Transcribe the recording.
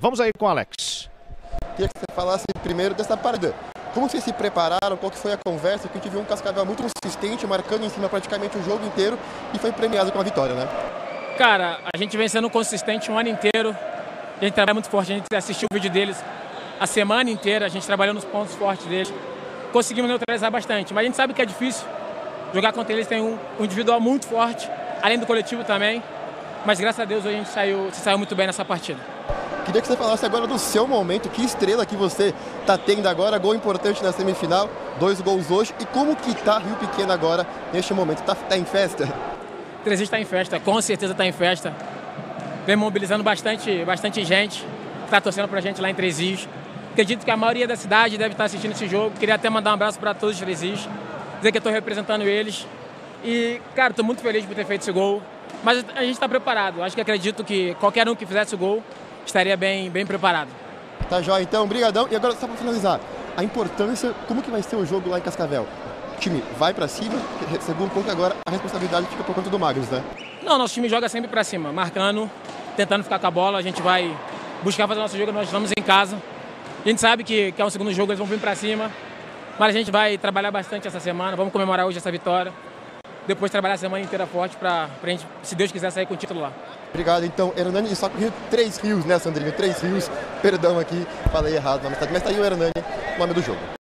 Vamos aí com o Alex. Queria que você falasse primeiro dessa partida. Como vocês se prepararam? Qual que foi a conversa? Porque a gente viu um Cascavel muito consistente, marcando em cima praticamente o jogo inteiro e foi premiado com a vitória, né? Cara, a gente vem sendo consistente um ano inteiro. A gente trabalha muito forte, a gente assistiu o vídeo deles a semana inteira, a gente trabalhou nos pontos fortes deles. Conseguimos neutralizar bastante, mas a gente sabe que é difícil. Jogar contra eles tem um individual muito forte, além do coletivo também. Mas graças a Deus a gente se saiu muito bem nessa partida. Queria que você falasse agora do seu momento, que estrela que você está tendo agora, gol importante na semifinal, 2 gols hoje, e como que tá Rio Pequeno agora, neste momento? Tá em festa? Tresis está em festa, com certeza está em festa. Vem mobilizando bastante gente que está torcendo pra gente lá em Três Rios. Acredito que a maioria da cidade deve estar assistindo esse jogo. Queria até mandar um abraço para todos os Três Rios, dizer que eu estou representando eles. E, cara, estou muito feliz por ter feito esse gol. Mas a gente está preparado. Acho que acredito que qualquer um que fizesse o gol estaria bem preparado. Tá jóia, então, brigadão. E agora, só para finalizar, a importância, como que vai ser o jogo lá em Cascavel? O time vai para cima, segundo ponto, agora a responsabilidade fica por conta do Magnus, né? Não, nosso time joga sempre para cima, marcando, tentando ficar com a bola. A gente vai buscar fazer o nosso jogo, nós estamos em casa. A gente sabe que é um segundo jogo, eles vão vir para cima. Mas a gente vai trabalhar bastante essa semana, vamos comemorar hoje essa vitória. Depois trabalhar a semana inteira forte pra gente, se Deus quiser, sair com o título lá. Obrigado, então, Hernani, e só com Três Rios, né, Sandrinho? Três Rios, perdão aqui, falei errado, mas tá aí o Hernani, nome do jogo.